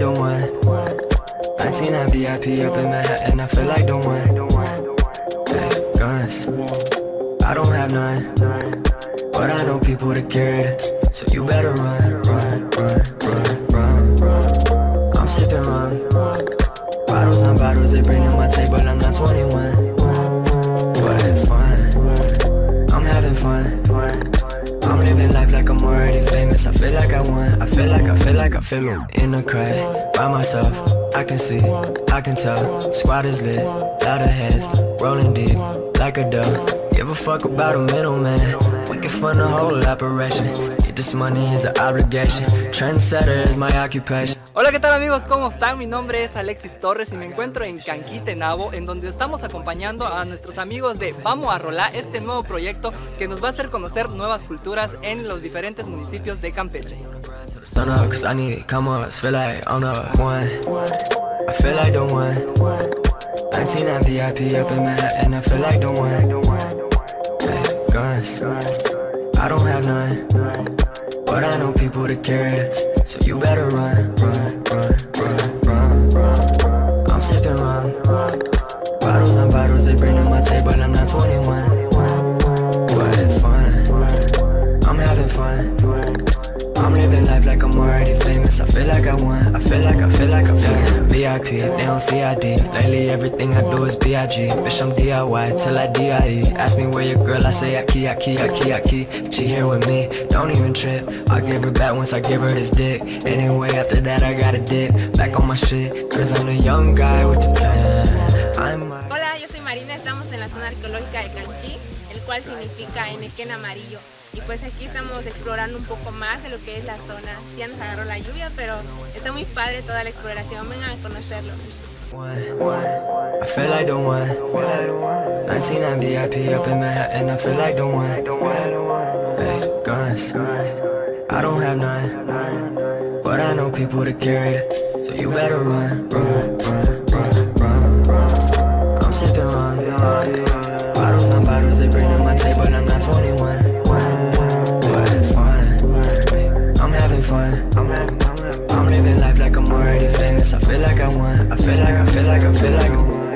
the one. 19 at VIP up in Manhattan, I feel like the one. Hey, guns, I don't have none, but I know people that carry it. So you better run, run, run, run, run. I'm sipping rum, bottles on bottles, they bring on my table, I'm not 21. But fun, I'm having fun. I'm living life like I'm already famous. I feel like I won. I feel like I feel it. In the crowd, by myself, I can see, I can tell. Squad is lit, lot of heads, rolling deep, like a dove. Give a fuck about a middleman. We can fund the whole operation. Get this money is an obligation. Trendsetter is my occupation. Hola, ¿qué tal amigos? ¿Cómo están? Mi nombre es Alexis Torres y me encuentro en Canquitenabo, en donde estamos acompañando a nuestros amigos de Vamos a Rolar, este nuevo proyecto que nos va a hacer conocer nuevas culturas en los diferentes municipios de Campeche. But I know people that carry it, so you better run, run, run, run, run. I'm sipping rum, bottles on bottles, they bring on my table, I'm not 21. But fun, I'm having fun. I'm living life like I'm already famous. I feel like I won. I feel like VIP, they don't see ID. Lately everything I do is B.I.G. Bitch, I'm DIY till I D.I.E. Ask me where your girl, I say I key. But she here with me, don't even trip. I'll give her back once I give her this dick. Anyway, after that I gotta dip back on my shit, cause I'm the young guy with the plan. Hola, yo soy Marina, estamos en la zona arqueológica de Canquí, el cual significa Enequén amarillo. Y pues aquí estamos explorando un poco más de lo que es la zona. Ya nos agarró la lluvia, pero está muy padre toda la exploración. Vengan a conocerlo. I feel like the one. 19 at VIP up in Manhattan, I feel like the one. Hey, guns, I don't have none, but I know people that carry it. So you better run, run, run, run, run. I'm sipping rum, bottles on bottles, they bring on my table, I'm not 21. I'm living life like I'm already famous. I feel like I won. I feel like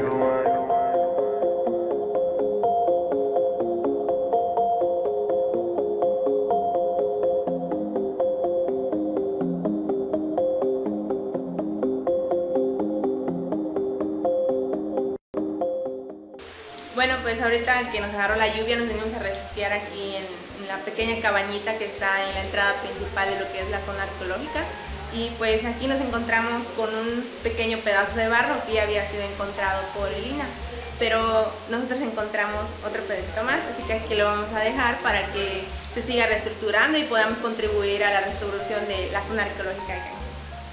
Bueno, pues ahorita que nos agarró la lluvia nos venimos a refugiar aquí en la pequeña cabañita que está en la entrada principal de lo que es la zona arqueológica. Y pues aquí nos encontramos con un pequeño pedazo de barro que ya había sido encontrado por Elina, pero nosotros encontramos otro pedacito más, así que aquí lo vamos a dejar para que se siga reestructurando y podamos contribuir a la restauración de la zona arqueológica de Canquí.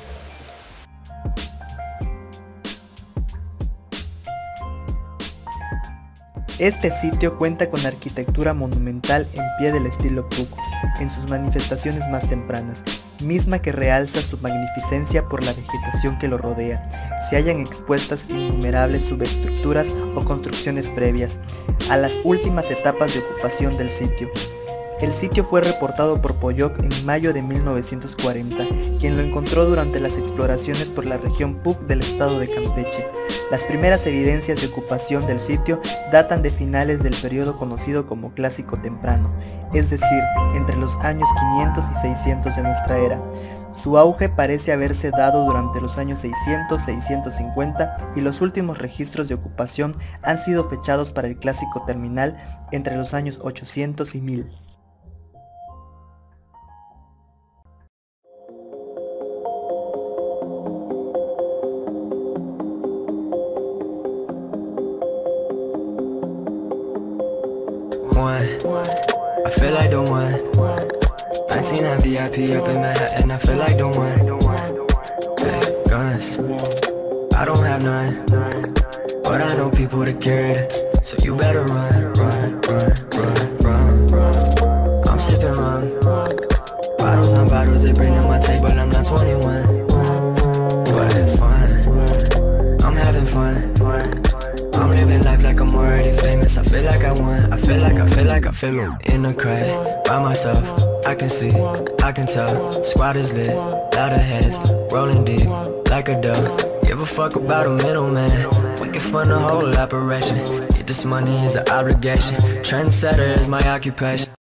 Este sitio cuenta con arquitectura monumental en pie del estilo Puuc, en sus manifestaciones más tempranas, misma que realza su magnificencia por la vegetación que lo rodea. Se hallan expuestas innumerables subestructuras o construcciones previas a las últimas etapas de ocupación del sitio. El sitio fue reportado por Pollock en mayo de 1940, quien lo encontró durante las exploraciones por la región Puuc del estado de Campeche. Las primeras evidencias de ocupación del sitio datan de finales del periodo conocido como Clásico Temprano, es decir, entre los años 500 y 600 de nuestra era. Su auge parece haberse dado durante los años 600-650 y los últimos registros de ocupación han sido fechados para el Clásico Terminal entre los años 800 y 1000. I feel like the one. 19 at VIP up in Manhattan, I feel like the one. Hey, guns, I don't have none, but I know people that carry it. So you better run, run, run, run, run. I'm sipping rum, bottles on bottles, they bring on my table, I'm not 21. But fun, I'm having fun. I'm living life like I'm already famous. I feel like I won. I feel like I feel it. In the crowd, by myself. I can see, I can tell. Squad is lit, louder heads, rolling deep, like a dove. Give a fuck about a middleman. We can fund the whole operation. Get this money is an obligation. Trendsetter is my occupation.